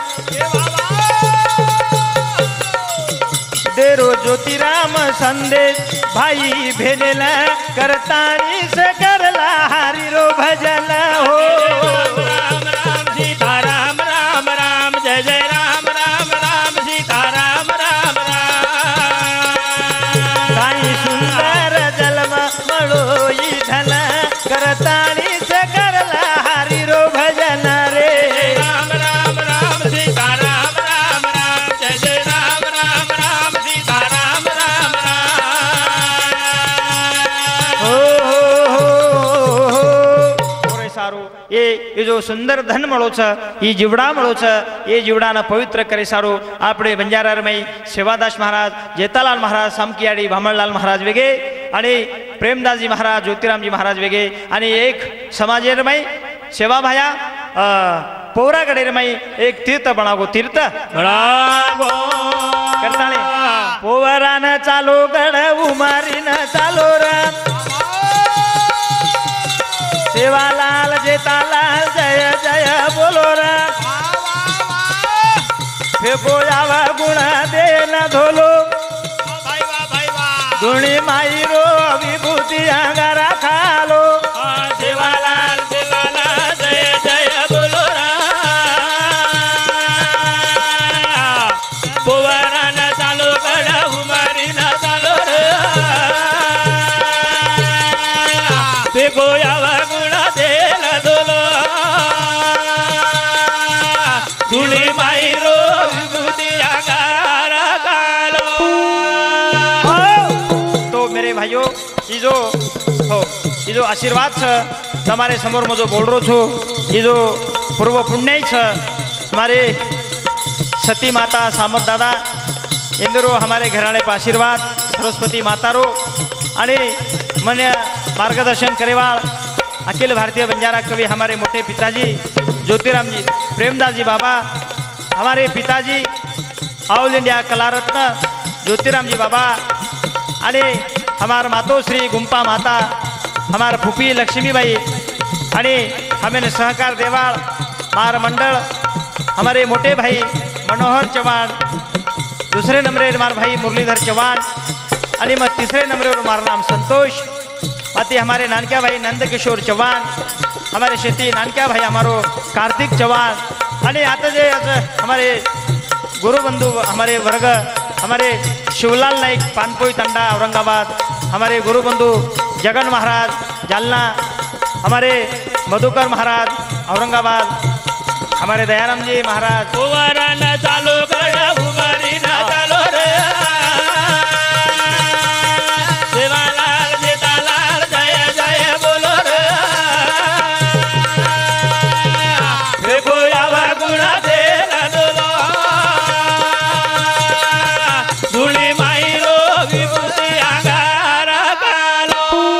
देरो ज्योतिराम संदेश भाई भेनेल करताणी से करला हरि रो भजन हो राम राम सीता राम राम राम जय जय राम राम राम सीता राम राम राम काही सुंदर जन्म मळो धन करताणी से करला हरि रो भजन रे राम राम राम सीता राम राम राम जय जय राम राम राम सीता राम राम राम हो सारू ये जो सुंदर धन मळो छ ये जीवड़ा मळो छ ये जीवडाना पवित्र करे सारू आपणे बंजारारमई सेवादास महाराज जेतालाल महाराज सामकियाडी भामळलाल महाराज वेगे आणि प्रेमदासजी महाराज ज्योतिरामजी महाराज वेगे आणि एक समाजेरमई सेवा भाया पोवरागडेरमई एक तीर्थ बनागो तीर्थ बनागो करताणे पोवरान चालो गड उमारीन चालो र सेवालाल जेतालाल जय जय बोलो रा फेको यावा गुण देन धोलो गुणी माई रो विभूति अंगारा खालो सेवालाल सेवालाल जय जय बोलो रा पोवरान चालो गड उमारीन चालो रा फेको यावा गुण ये जो हो ये जो आशीर्वाद छ તમારે समोर में जो बोल रो छो ये जो पूर्व पुण्य छ हमारे सती माता सामत दादा इंदरो हमारे घराणे पर आशीर्वाद सरस्वती माता रो आणि मन मार्गदर्शन करेवाळ अखिल भारतीय बंजारा कवि हमारे मोटे पिताजी ज्योतिराम जी प्रेमदास जी बाबा हमारे पिताजी ऑल इंडिया कला रत्न ज्योतिराम जी बाबा आणि हमार मातोश्री गुंपा माता हमार फुफी लक्ष्मीबाई आणि हमें सहकार देवाळ मार मंडल हमारे मोटे भाई मनोहर चौहान दूसरे नंबरे मार भाई मुरलीधर चौहान आणि मग तीसरे नंबर मार नाम संतोष आती हमारे नानक्या भाई नंदकिशोर चौहान हमारे शेती नानक्या भाई हमारो कार्तिक चौहान आणि आता जे हमारे गुरुबंधु हमारे वर्ग हमारे शिवलाल नाइक पानपोई तंडा औरंगाबाद हमारे गुरुबंधु जगन महाराज जालना हमारे मधुकर महाराज औरंगाबाद हमारे दयाराम जी महाराज चालो चालो रे सेवालाल जेठालाल जय जय बोलो रे देखो यावा गुणा दे दलो धूली माईरो विभूति अंगारा कालो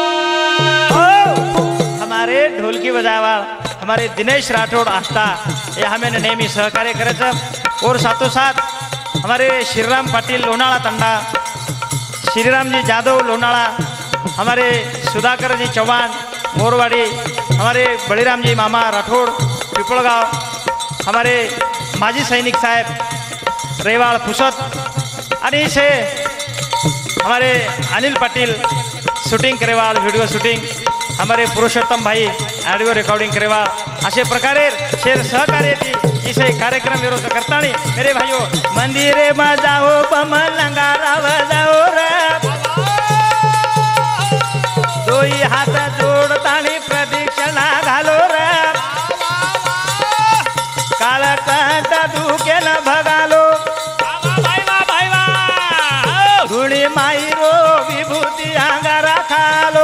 हमारे ढोल की बजावा हमारे दिनेश राठौड़ आस्था ये हमें नेहमी सहकार्य करायचं और साथों साथ हमारे श्रीराम पाटिल लोनाळा तंडा श्रीराम जी जादव लोनाळा हमारे सुधाकर जी चौहान मोरवाड़ी हमारे बलिराम जी मामा राठौड़ पिपलगांव हमारे माजी सैनिक साहब रेवाड़ पुसत आणि से हमारे अनिल पाटिल शूटिंग करेवाल वीडियो शूटिंग हमारे पुरुषोत्तम भाई ऑडियो रिकॉर्डिंग करेवाल अशे प्रकारे शेर सहकार्य इसे कार्यक्रम विरोध करता मेरे भाइयों मंदिरे में जाओ पमलंगारा बजाओ रे दोई हाथ जोड़तानी प्रदक्षिणा घालो रे काळकंठ दुखे न भगालो धुळी माईरो विभूती अंगारा खालो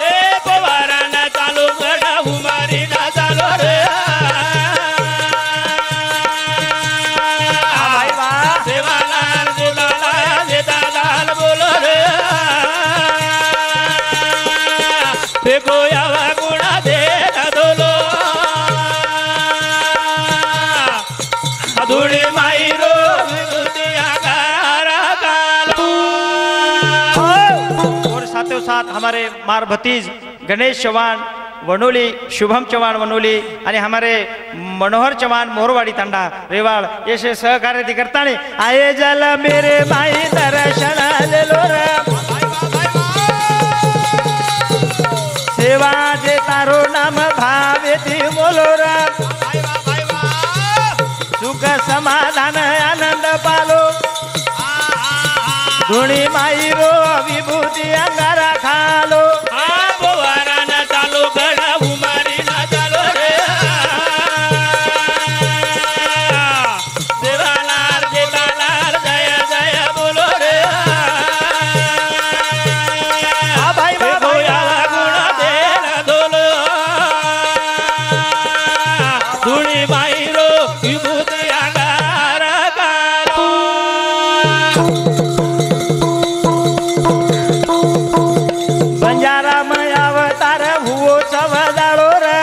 साथ हमारे मार भतीज गणेश चौहान वनोली शुभम चौहान वनोली आणि हमारे मनोहर चौहान मोरवाड़ी तंडा रेवाड़ ये से सहकार्य करता आए जल मेरे माई दर्शन ले लो रे सेवा जे तारो नाम भावे ती बोलो रे सुख समाधान आनंद पालो धुणी माई रो विभूति अंगारा खालो चालो गड़ा उमारी ना चालो रे देवालाल जेठालाल जय जय बोलो रे भाई गुणा दे दोलो धुणी माई रो विभूति अंगारा खालो बंजारा में अवतार हुओ चवदाड़ो रे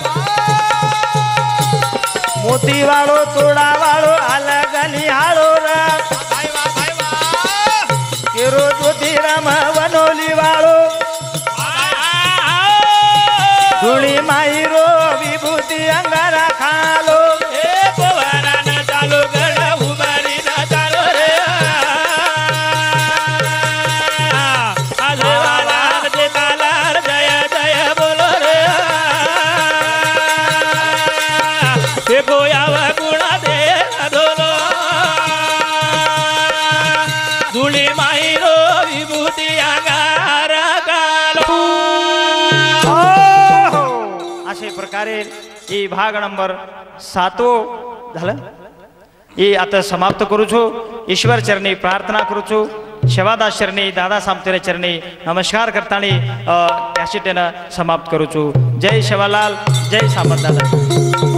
मोती वालो तोड़ा वालो अलग निहालो रे केरो ज्योतिराम वनोली वालो धूली माईरो विभूति अंगारा खालो चालो गड़ा उमारी ना चालो रे प्रकारे ये भाग नंबर 7 झालं ये आता समाप्त करू छो ईश्वर चरणी प्रार्थना करू छो शेवादास चरणी दादा सामतेरे चरणी नमस्कार करताना कॅसेटेनं समाप्त करूचू। जय शेवालाल, जय सामंत दादा।